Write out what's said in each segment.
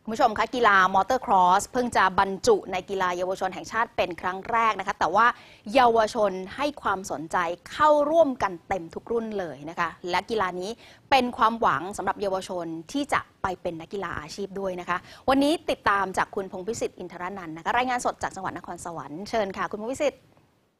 คุณผู้ชมคะกีฬามอเตอร์ครอสเพิ่งจะบรรจุในกีฬาเยาวชนแห่งชาติเป็นครั้งแรกนะคะแต่ว่าเยาวชนให้ความสนใจเข้าร่วมกันเต็มทุกรุ่นเลยนะคะและกีฬานี้เป็นความหวังสำหรับเยาวชนที่จะไปเป็นนักกีฬาอาชีพด้วยนะคะวันนี้ติดตามจากคุณพงษ์พิสิทธิ์อินทรนันท์นะคะรายงานสดจากจังหวัดนครสวรรค์เชิญค่ะคุณพงษ์พิสิทธิ์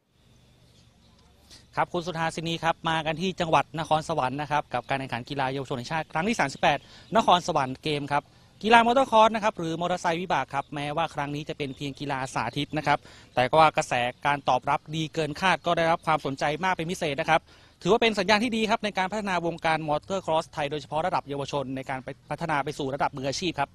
ครับคุณสุธาสินีครับมากันที่จังหวัดนครสวรรค์นะครับกับการแข่งขันกีฬาเยาวชนแห่งชาติครั้งที่38นครสวรรค์เกมครับกีฬามอเตอร์คอร์สนะครับหรือมอเตอร์ไซค์วิบากครับแม้ว่าครั้งนี้จะเป็นเพียงกีฬาสาธิตนะครับแต่ก็ว่ากระแสการตอบรับดีเกินคาดก็ได้รับความสนใจมากเป็นพิเศษนะครับถือว่าเป็นสัญญาณที่ดีครับในการพัฒนาวงการมอเตอร์ครอสไทยโดยเฉพาะระดับเยาวชนในการพัฒนาไปสู่ระดับมืออาชีพครับ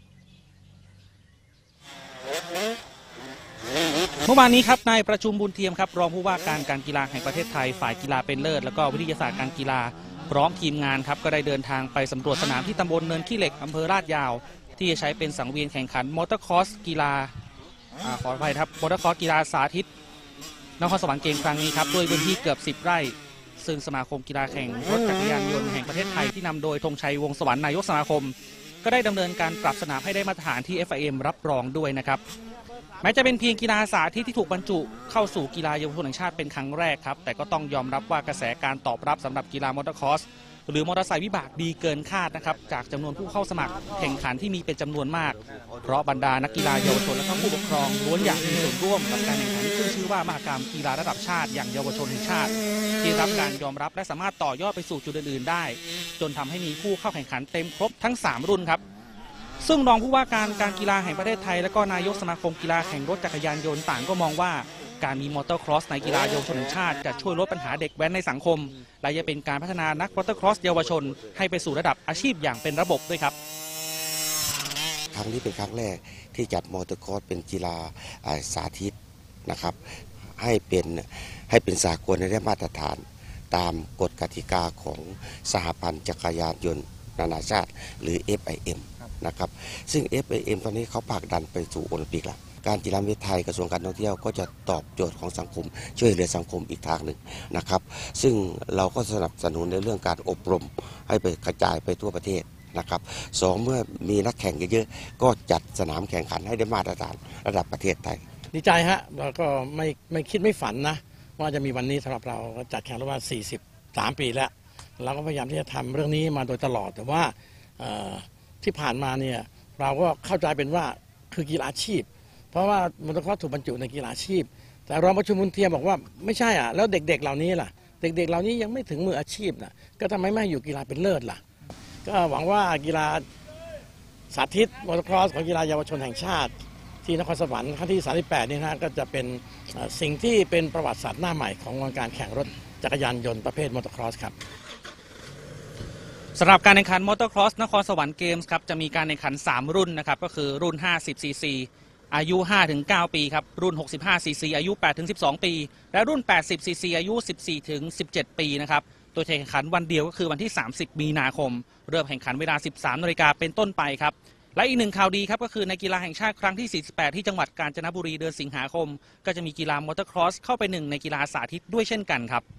เมื่อวานนี้ครับนายประชุมบุญเทียมครับรองผู้ว่าการกีฬาแห่งประเทศไทยฝ่ายกีฬาเป็นเลิศแล้วก็วิทยาศาสตร์การกีฬาพร้อมทีมงานครับก็ได้เดินทางไปสำรวจสนามที่ตำบลเนินขี้เหล็กอำเภอลาดยาวที่จะใช้เป็นสังเวียนแข่งขันมอเตอร์ครอสกีฬาขออภัยครับมอเตอร์ครอสกีฬาสาธิตนครสวรรค์เกมครั้งนี้ครับด้วยพื้นที่เกือบ10 ไร่ซึ่งสมาคมกีฬาแข่งรถจักรยานยนต์แห่งประเทศไทยที่นำโดยธงชัยวงศ์สวรรค์นายกสมาคมก็ได้ดำเนินการปรับสนามให้ได้มาตรฐานที่ FIM รับรองด้วยนะครับแม้จะเป็นเพียงกีฬาสาธิตที่ถูกบรรจุเข้าสู่กีฬาเยาวชนแห่งชาติเป็นครั้งแรกครับแต่ก็ต้องยอมรับว่ากระแสการตอบรับสำหรับกีฬามอเตอร์ครอสหรือมอเตอร์ไซค์วิบากดีเกินคาดนะครับจากจำนวนผู้เข้าสมัครแข่งขันที่มีเป็นจำนวนมากเพราะบรรดานักกีฬาเยาวชนและผู้ปกครองล้วนอยากมีส่วนร่วมกับการแข่งขันที่ขึ้นชื่อว่ามหกรรมกีฬาระดับชาติอย่างเยาวชนแห่งชาติที่รับการยอมรับและสามารถต่อยอดไปสู่จุดอื่นๆได้จนทำให้มีผู้เข้าแข่งขันเต็มครบทั้ง3 รุ่นครับซึ่งรองผู้ว่าการกีฬาแห่งประเทศไทยและก็นายกสมาคมกีฬาแข่งรถจักรยานยนต์ต่างก็มองว่าการมีมอเตอร์ครอสในกีฬาเยาวชนแห่งชาติจะช่วยลดปัญหาเด็กแว้นในสังคมและจะเป็นการพัฒนานักมอเตอร์ครอสเยาวชนให้ไปสู่ระดับอาชีพอย่างเป็นระบบด้วยครับครั้งนี้เป็นครั้งแรกที่จัดมอเตอร์ครอสเป็นกีฬาสาธิตนะครับให้เป็นสากลได้มาตรฐานตามกฎกติกาของสหพันธ์จักรยานยนต์นานาชาติหรือ FIM นะครับซึ่ง FIM ตอนนี้เขาผลักดันไปสู่โอลิมปิกแล้วการกีฬาแห่งประเทศไทยกระทรวงการท่องเที่ยวก็จะตอบโจทย์ของสังคมช่วยเหลือสังคมอีกทางหนึ่งนะครับซึ่งเราก็สนับสนุนในเรื่องการอบรมให้ไปกระจายไปทั่วประเทศนะครับ2เมื่อมีนักแข่งเยอะๆก็จัดสนามแข่งขันให้ได้มาตรฐานระดับประเทศไทยดีใจฮะแล้วก็ไม่คิดไม่ฝันนะว่าจะมีวันนี้สำหรับเราจัดแข่งรถมา43 ปีแล้วเราก็พยายามที่จะทำเรื่องนี้มาโดยตลอดแต่ว่าที่ผ่านมาเนี่ยเราก็เข้าใจเป็นว่าคือกีฬาอาชีพเพราะว่ามอเตอร์ครอสถูกบรรจุในกีฬาอาชีพแต่รองประชุมบุญเทียมบอกว่าไม่ใช่อ่ะแล้วเด็กๆเหล่านี้ล่ะเด็กๆเหล่านี้ยังไม่ถึงมืออาชีพนะก็ทำไมไม่อยู่กีฬาเป็นเลิศล่ะก็หวังว่ากีฬาสาธิตมอเตอร์ครอสของกีฬาเยาวชนแห่งชาติที่นครสวรรค์ครั้งที่38นี่นะก็จะเป็นสิ่งที่เป็นประวัติศาสตร์หน้าใหม่ของวงการแข่งรถจักรยานยนต์ประเภทมอเตอร์ครอสครับสำหรับการแข่งขันมอเตอร์ครอสนครสวรรค์เกมส์ครับจะมีการแข่งขัน3 รุ่นนะครับก็คือรุ่น50 ซีซีอายุ 5-9 ปีครับรุ่น65 ซีซีอายุ 8-12 ปีและรุ่น80 ซีซีอายุ 14-17 ปีนะครับโดยแข่งขันวันเดียวก็คือวันที่30 มีนาคมเริ่มแข่งขันเวลา 13 นาฬิกาเป็นต้นไปครับและอีกหนึ่งข่าวดีครับก็คือในกีฬาแห่งชาติครั้งที่48ที่จังหวัดกาญจนบุรีเดือนสิงหาคมก็จะมีกีฬามอเตอร์ครอสเข้าไป1ในกีฬาสาธิตด้วยเช่นกันครับ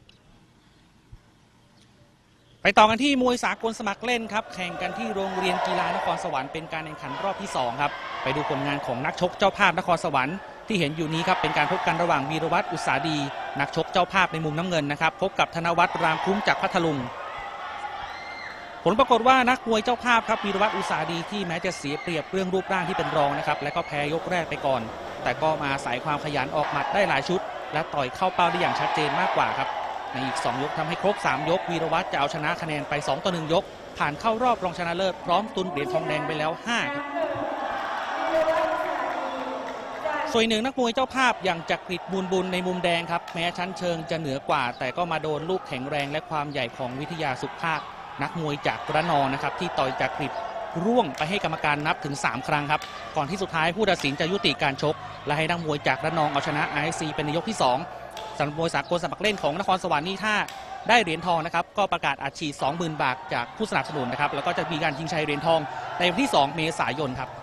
ไปต่อกันที่มวยสากลสมัครเล่นครับแข่งกันที่โรงเรียนกีฬานครสวรรค์เป็นการแข่งขันรอบที่2ครับไปดูผลงานของนักชกเจ้าภาพนครสวรรค์ที่เห็นอยู่นี้ครับเป็นการพบกันระหว่างวีรวัฒน์อุตสาดีนักชกเจ้าภาพในมุมน้ำเงินนะครับพบกับธนวัฒน์รามคุ้มจากพัทลุงผลปรากฏว่านักมวยเจ้าภาพครับวีรวัฒน์อุตสาดีที่แม้จะเสียเปรียบเรื่องรูปร่างที่เป็นรองนะครับและก็แพ้ยกแรกไปก่อนแต่ก็มาอาศัยความขยันออกหมัดได้หลายชุดและต่อยเข้าเป้าได้อย่างชัดเจนมากกว่าครับในอีก2 ยกทำให้ครบ3 ยกวีรวัฒน์จะเอาชนะคะแนนไป2-1 ยกผ่านเข้ารอบรองชนะเลิศพร้อมตุนเหรียญทองแดงไปแล้ว5ครับส่วนหนึ่งนักมวยเจ้าภาพอย่างจักริดบุญในมุมแดงครับแม้ชั้นเชิงจะเหนือกว่าแต่ก็มาโดนลูกแข็งแรงและความใหญ่ของวิทยาสุขภาคนักมวยจากระนองนะครับที่ต่อยจักริดร่วงไปให้กรรมการนับถึง3 ครั้งครับก่อนที่สุดท้ายผู้ตัดสินจะยุติการชกและให้นักมวยจากระนองเอาชนะ IFC เป็นในยกที่2สำหรับมวยสากลสมัครเล่นของนครสวรรค์นี่ถ้าได้เหรียญทองนะครับก็ประกาศอัดฉีด 20,000 บาทจากผู้สนับสนุนนะครับแล้วก็จะมีการชิงชัยเหรียญทองในวันที่2 เมษายนครับ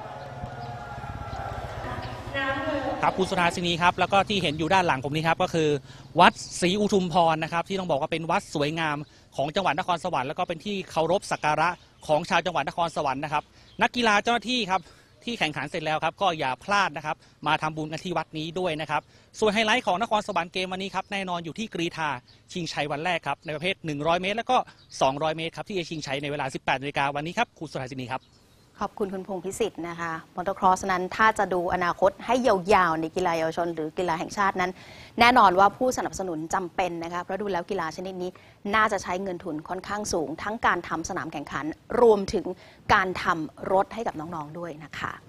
ครับคุณสุธาสินีครับแล้วก็ที่เห็นอยู่ด้านหลังผมนี้ครับก็คือวัดศรีอุทุมพรนะครับที่ต้องบอกว่าเป็นวัดสวยงามของจังหวัดนครสวรรค์แล้วก็เป็นที่เคารพสักการะของชาวจังหวัดนครสวรรค์นะครับนักกีฬาเจ้าหน้าที่ครับที่แข่งขันเสร็จแล้วครับก็อย่าพลาดนะครับมาทำบุญกันที่วัดนี้ด้วยนะครับส่วนไฮไลท์ของนครสวรรค์เกมวันนี้ครับแน่นอนอยู่ที่กรีฑาชิงชัยวันแรกครับในประเภท100 เมตรแล้วก็200 เมตรครับที่จะชิงชัยในเวลา 18 นาฬิกาวันนี้ครับคุณสุธาสินีครับขอบคุณคุณพงษ์พิสิทธิ์นะคะมอเตอร์ครอสนั้นถ้าจะดูอนาคตให้ยาวๆในกีฬาเยาวชนหรือกีฬาแห่งชาตินั้นแน่นอนว่าผู้สนับสนุนจำเป็นนะคะเพราะดูแล้วกีฬาชนิดนี้น่าจะใช้เงินทุนค่อนข้างสูงทั้งการทำสนามแข่งขันรวมถึงการทำรถให้กับน้องๆด้วยนะคะ